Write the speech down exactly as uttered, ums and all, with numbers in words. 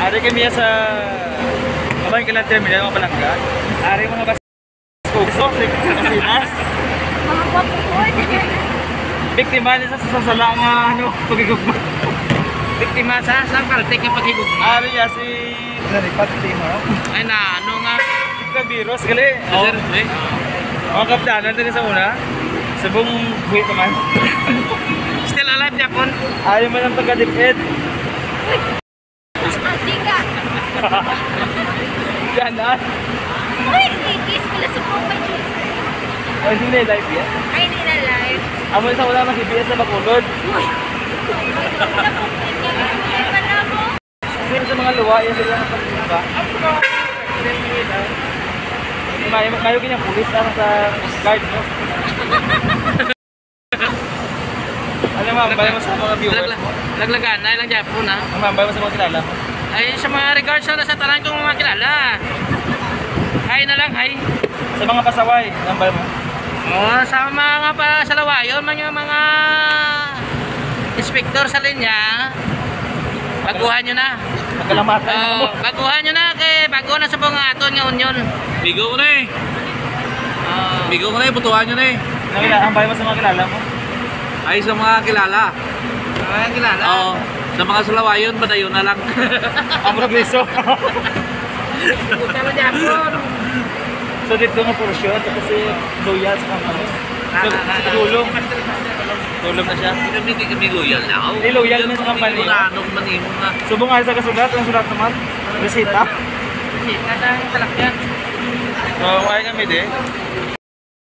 Ari kami sa Kabayan Kilan Terminal, mga palangga. Ari mga bas Kuso, Kasinas. Mga guwapo po. Biktima niya sa sasala nga ano, pagigugma. Biktima sa sa parte ka pagigugma. Ari ya si Naripat Timo. Ay na ano nga. Kabiros gali. Oh. Mga kapdanan din sa una. Sabong buhay naman. Still alive Japon. Ayaw man ang taga-dipid. Antika. Yan na. Uy, kikis pala sa profile. Ay, hindi na live yan. Ay, hindi na live. Amo sa wala mas I B S na makulod. Uy. Pero sa mga luwa, yan sila ng pagkita. Mayo, mayo kanyang pulis na sa guard, no? Ano ma'am, bayan mo sa mga viewers mo? Laglagan na ilang Japon ha. Ano ma'am, bayan mo sa mga kilala mo? Ay sa mga regards na sa tanan kong mga kilala. Hi na lang, hi. Sa mga pasaway, ano bayan mo? Oh, sa mga pa sa lawayon, mga mga inspektor sa linya. Baguhan nyo na. Magkalamatan na mo. Oh, baguhan nyo na kay bago na sa mga aton nga union. Bigo ko na eh. Oh. Bigo ko na eh, putuhan nyo na eh. Nakila, ang bayan mo sa mga kilala mo? Ay sa mga kilala. Mga kilala. Oo. Sa mga sulawayon, badayon na lang. Ang progreso. Puta mo Japon. So dito nga porsyon, kasi loyal sa company. So, tulong. Tulong na siya. Hindi kami kami loyal na. Oh, Hindi loyal na sa company. Anong manimo nga. Subong nga sa kasulat, ang sulat naman. Resita. Kita ng talakyan. So, kaya kami din.